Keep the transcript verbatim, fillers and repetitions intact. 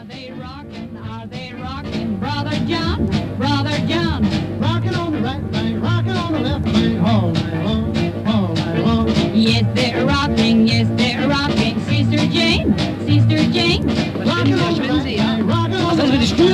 they rocking? Are they rocking? Brother John, Brother John. Rocking on the right bank, rocking on the left bank, all night long, all night long. Yes, they're rocking, yes, they're rocking. Sister Jane, Sister Jane. Rocking on the right bank, rocking on the left bank.